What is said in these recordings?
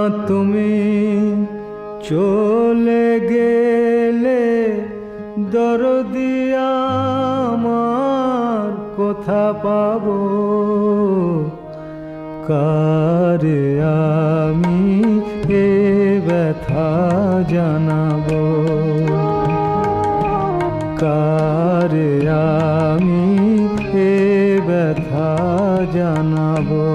তুমি চলে গেলে দরদি আমার কোথা পাবো, কারে আমি এ ব্যথা জানাবো, কারে আমি এ ব্যথা জানাবো।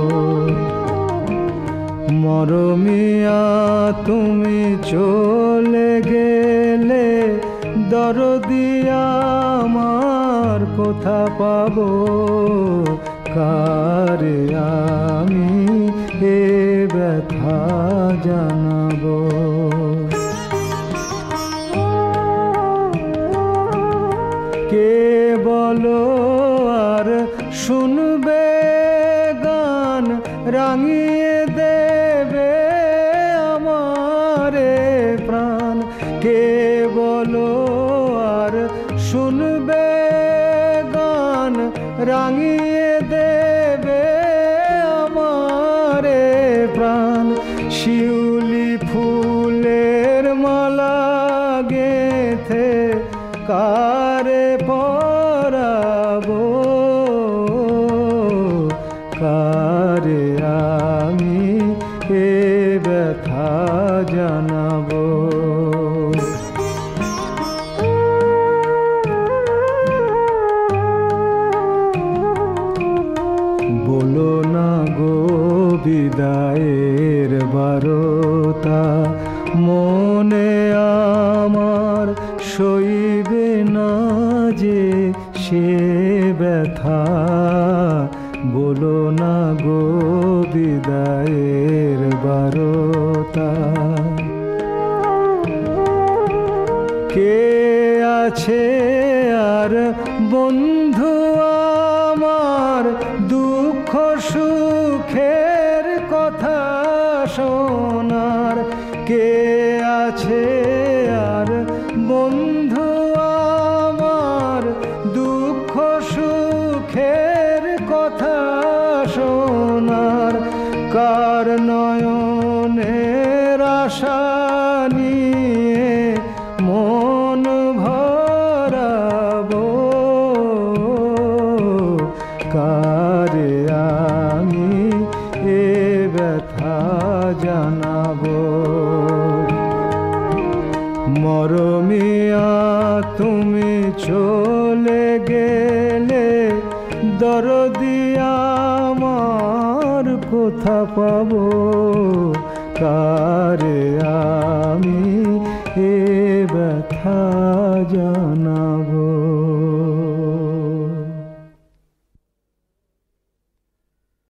মরমিয়া তুমি চলে গেলে দরদি আমার কোথা পাবো, কারে আমি এ ব্যথা জানাবো। কে বলো আর শুনবে গান রাঙিয়ে দেবে আমারে প্রাণ, কে বলো আর শুনবে গান রাঙিয়ে দেবে আমারে প্রাণ। শিউলি ফুলের মালা গেথে কারে পরাবো, কারে আমি এ ব্যথা জানাবো। বলো না গো বিদায়ের বারতা, মনে আমার সইবে না যে সে ব্যথা। বলো না গো বিদায়ের বারতা, কে আছে আর বন্ধু আমার দুঃখ সুখের কথা শোনার, কে আছে আর বন্ধু আমার দুঃখ সুখের কথা শোনার। কার নয়নের আশা নিয়ে মন ভরাবো, কারে আমি এ ব্যথা জানাবো। মরমিয়া তুমি চলে গেলে দরদি আমার কোথা পাবো, কারে আমি এ ব্যথা জানাবো।